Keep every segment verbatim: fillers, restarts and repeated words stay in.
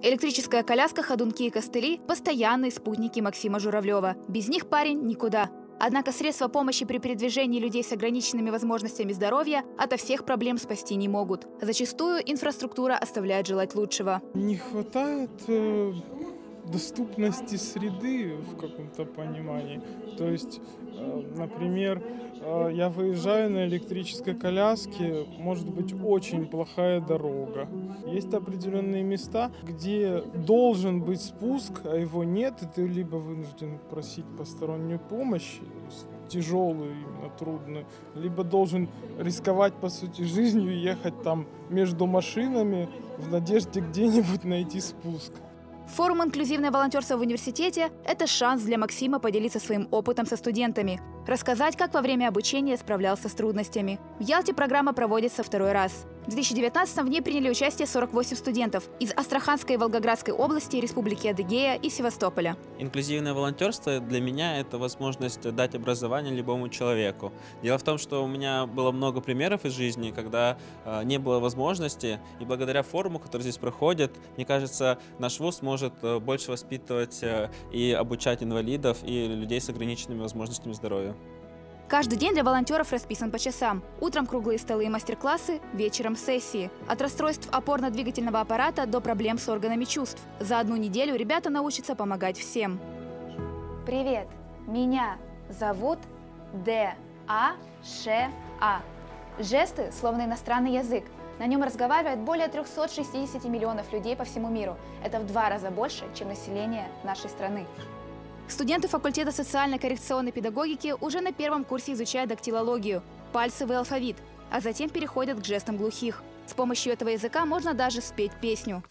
Электрическая коляска, ходунки и костыли – постоянные спутники Максима Журавлева. Без них парень никуда. Однако средства помощи при передвижении людей с ограниченными возможностями здоровья ото всех проблем спасти не могут. Зачастую инфраструктура оставляет желать лучшего. Не хватает э, доступности среды в каком-то понимании. То есть, э, например, э, я выезжаю на электрической коляске, может быть очень плохая дорога. Есть определенные места, где должен быть спуск, а его нет, и ты либо вынужден просить постороннюю помощь, тяжелую, именно трудную, либо должен рисковать, по сути, жизнью, ехать там между машинами в надежде где-нибудь найти спуск. Форум «Инклюзивное волонтерство в университете» – это шанс для Максима поделиться своим опытом со студентами, рассказать, как во время обучения справлялся с трудностями. В Ялте программа проводится второй раз. В две тысячи девятнадцатом в ней приняли участие сорок восемь студентов из Астраханской и Волгоградской области, Республики Адыгея и Севастополя. Инклюзивное волонтерство для меня – это возможность дать образование любому человеку. Дело в том, что у меня было много примеров из жизни, когда э, не было возможности, и благодаря форуму, который здесь проходит, мне кажется, наш вуз может э, больше воспитывать э, и обучать инвалидов и людей с ограниченными возможностями здоровья. Каждый день для волонтеров расписан по часам. Утром круглые столы и мастер-классы, вечером сессии. От расстройств опорно-двигательного аппарата до проблем с органами чувств. За одну неделю ребята научатся помогать всем. Привет, меня зовут Д А Ш А. Жесты словно иностранный язык. На нем разговаривает более трёхсот шестидесяти миллионов людей по всему миру. Это в два раза больше, чем население нашей страны. Студенты факультета социально-коррекционной педагогики уже на первом курсе изучают дактилологию – пальцевый алфавит, а затем переходят к жестам глухих. С помощью этого языка можно даже спеть песню.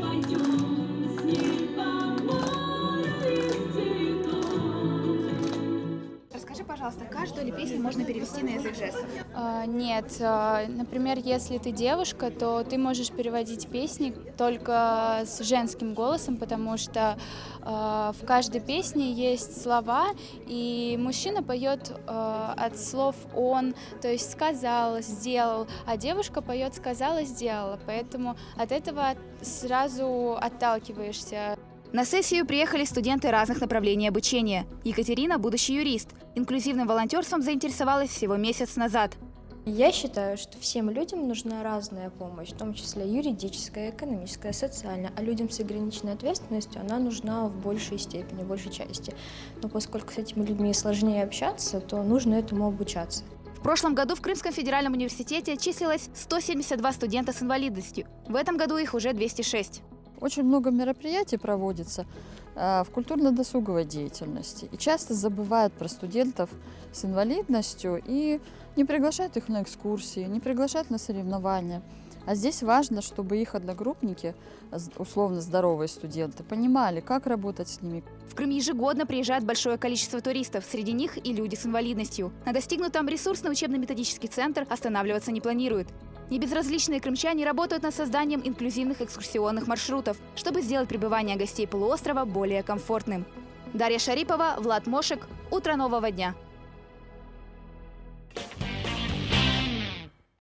Расскажи, пожалуйста, каждую ли песню можно перевести на язык жестов? А, нет. А, например, если ты девушка, то ты можешь переводить песни только с женским голосом, потому что а, в каждой песне есть слова, и мужчина поет а, от слов «он», то есть «сказал», «сделал», а девушка поет «сказала», «сделала», поэтому от этого сразу отталкиваешься. На сессию приехали студенты разных направлений обучения. Екатерина – будущий юрист. Инклюзивным волонтерством заинтересовалась всего месяц назад. Я считаю, что всем людям нужна разная помощь, в том числе юридическая, экономическая, социальная, а людям с ограниченной ответственностью она нужна в большей степени, в большей части. Но поскольку с этими людьми сложнее общаться, то нужно этому обучаться. В прошлом году в Крымском федеральном университете числилось сто семьдесят два студента с инвалидностью. В этом году их уже двести шесть. Очень много мероприятий проводится э, в культурно-досуговой деятельности. И часто забывают про студентов с инвалидностью и не приглашают их на экскурсии, не приглашают на соревнования. А здесь важно, чтобы их одногруппники, условно здоровые студенты, понимали, как работать с ними. В Крым ежегодно приезжает большое количество туристов, среди них и люди с инвалидностью. На достигнутом ресурсный учебно-методический центр останавливаться не планирует. Небезразличные крымчане работают над созданием инклюзивных экскурсионных маршрутов, чтобы сделать пребывание гостей полуострова более комфортным. Дарья Шарипова, Влад Мошек. Утро нового дня.